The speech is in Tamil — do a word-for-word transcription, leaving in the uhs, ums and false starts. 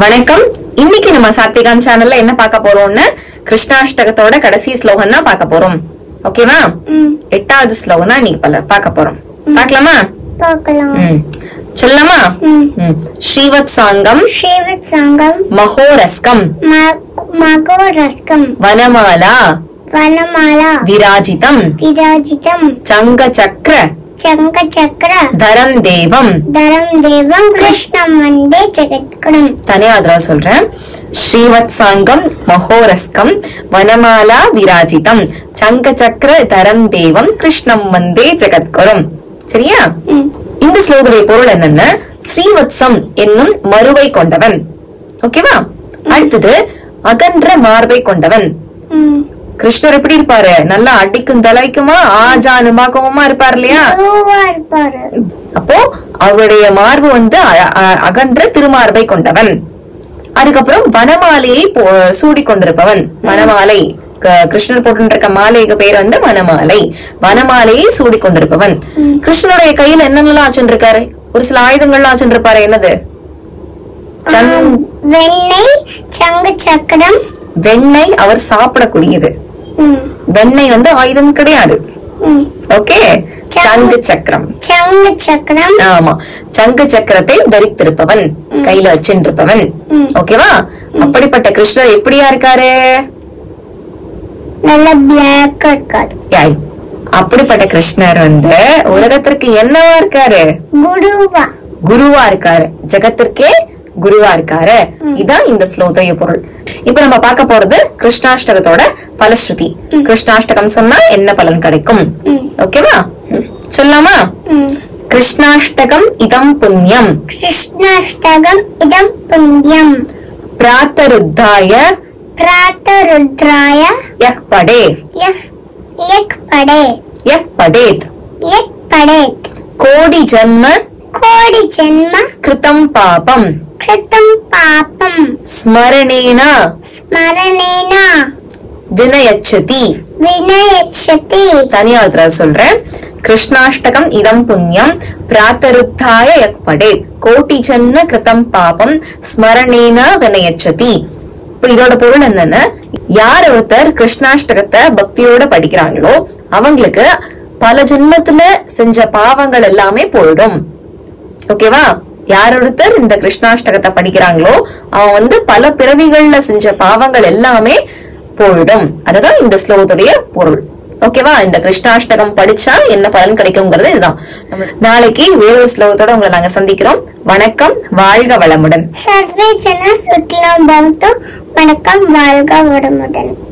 வணக்கம். இன்னைக்கு நம்ம சாத்விகாம் சேனல்ல என்ன பார்க்க போறோம்னு கிருஷ்ணாஷ்டகத்தோட கடைசி ஸ்லோகம் தான் பார்க்க போறோம். ஓகேவா? எட்டாவது ஸ்லோகம் தான் இன்னைக்கு பல பார்க்க போறோம். பார்க்கலாமா? பார்க்கலாம். சொல்லலாமா? ஸ்ரீவத் சாங்கம் ஸ்ரீவத் சாங்கம் மகோரஸ்கம் மகோரஸ்கம் வனமாலா வனமாலா விராஜிதம் விராஜிதம் சங்க சக்கர சங்க சக்கர தரம் தேவம் தரம் தேவம் கிருஷ்ணம் வந்தே ஜெகத்குரும். தனியாதரா சொல்றேன். ஸ்ரீவத் சாங்கம் மகோரஸ்கம் வனமாலா விராஜிதம் சங்க சக்கர தரம் தேவம் கிருஷ்ணம் வந்தே ஜெகத்குரும். சரியா? இந்த ஸ்லோகத்துடைய பொருள் என்னன்னா, ஸ்ரீவத்சம் என்னும் மறுவை கொண்டவன். ஓகேவா? அடுத்தது அகன்ற மார்பை கொண்டவன். கிருஷ்ணர் எப்படி இருப்பாரு? நல்லா அடிக்கும் தலைக்குமா ஆஜானு பாக்கவுமா இருப்பாரு இல்லையா? அப்போ அவருடைய மார்பு வந்து அகன்ற திருமார்பை கொண்டவன். அதுக்கப்புறம் வனமாலையை சூடி கொண்டிருப்பவன். வனமாலை கிருஷ்ணர் போட்டு இருக்க மாலைக்கு பேர் வந்து வனமாலை. வனமாலையை சூடி கொண்டிருப்பவன். கிருஷ்ணனுடைய கையில என்னென்னலாம் வச்சுருக்காரு? ஒரு சில ஆயுதங்கள்லாம் வச்சுருப்பாரு. என்னது? வெண்ணெய், சங்கு சக்கரம். வெண்ணெய் அவர் சாப்பிடக்கூடியது. வெண்ணெய் வந்து ஆயுதம் கிடையாது. ஓகே. சங்கு சக்கரம் சங்கு சக்கரம் ஆமா, சங்கு சக்கரத்தை தரித்திருப்பவன், கையில வச்சிருப்பவன். ஓகேவா? அப்படிப்பட்ட கிருஷ்ணர் எப்படியா இருக்காரு? நல்ல பிளாக் இருக்காரு. அப்படிப்பட்ட கிருஷ்ணர் வந்து உலகத்திற்கு என்னவா இருக்காரு? குருவா குருவா இருக்காரு. ஜெகத்திற்கே குருவா இருக்காரு. இதான் இந்த ஸ்லோகத்துடைய பொருள். இப்ப நம்ம பார்க்க போறது கிருஷ்ணாஷ்டகத்தோட பலஸ்ருதி. கிருஷ்ணாஷ்டகம் சொன்னா என்ன பலன் கிடைக்கும்? ஓகேவா? சொல்லாமா? கிருஷ்ணாஷ்டகம் இதம் புண்ணியம் கிருஷ்ணாஷ்டகம் இதம் புண்ணியம் பிராத்தருத்தாய பிராத்தருத்ராய யஹ் படே யஹ் யக் படே யஹ் படேத் யக் படேத் கோடி ஜன்ம கோடி ஜன்ம கிருதம் பாபம் கிருதம் பாபம் ஸ்மரணேன ஸ்மரணேன வினயச்சதி வினயச்சதி. தனியாத்ரா சொல்றேன். கிருஷ்ணாஷ்டகம் இதம் புண்ணியம் பிராத்தருத்தாய யக் படேத் கோடி ஜன்ம கிருதம் பாபம் ஸ்மரணேன வினயச்சதி. இப்ப இதோட பொருள் என்னன்னா, யார் ஒருத்தர் கிருஷ்ணாஷ்டகத்தை பக்தியோட படிக்கிறாங்களோ அவங்களுக்கு பல ஜென்மத்துல செஞ்ச பாவங்கள் எல்லாமே போயிடும். ஓகேவா? யார் ஒருத்தர் இந்த கிருஷ்ணாஷ்டகத்தை படிக்கிறாங்களோ அவன் வந்து பல பிறவிகள்ல செஞ்ச பாவங்கள் எல்லாமே போயிடும். அதுதான் இந்த ஸ்லோகத்துடைய பொருள். ஓகேவா? இந்த கிருஷ்ணாஷ்டகம் படிச்சா என்ன பலன் கிடைக்கும்ங்கிறது இதுதான். நாளைக்கு வேறொரு ஸ்லோகத்தோட உங்களை நாங்க சந்திக்கிறோம். வணக்கம், வாழ்க வளமுடன். சர்வே ஜன சுக்லம் பவது. வணக்கம், வாழ்க வளமுடன்.